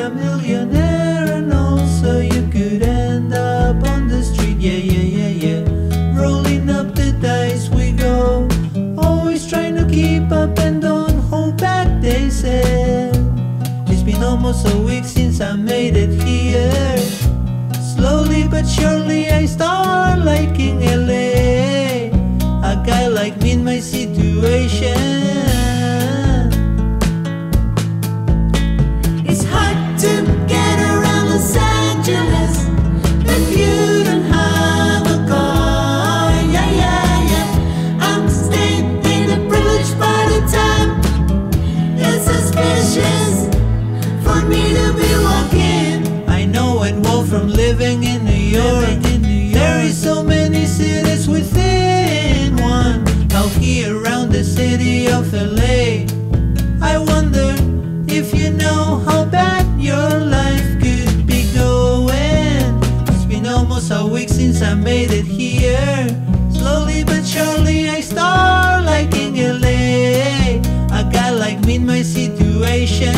a millionaire, and also you could end up on the street. Yeah, yeah, yeah, yeah. Rolling up the dice we go, always trying to keep up and don't hold back, they said. It's been almost a week since I made it here. Slowly but surely I start liking LA. A guy like me in my situation. It's hard to get around Los Angeles if you don't have a car. Yeah, yeah, yeah. I'm staying in a privileged part of town. It's suspicious for me to be walking. I know it well from living in New York. There is so many cities within one. Out here around the city of LA, I wonder if you know how bad your life could be going. It's been almost a week since I made it here. Slowly but surely I start liking LA. A guy like me in my situation.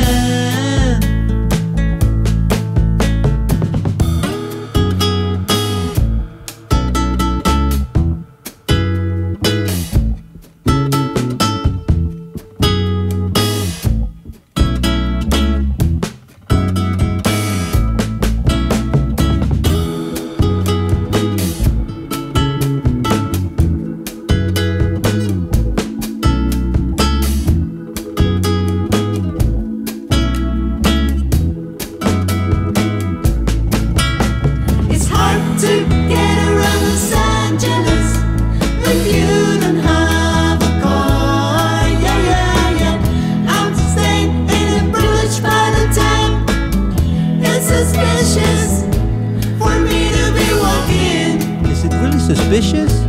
To get around Los Angeles if you don't have a car. Yeah, yeah, yeah. I'm staying in a privileged part of town. It's suspicious for me to be walking. Is it really suspicious?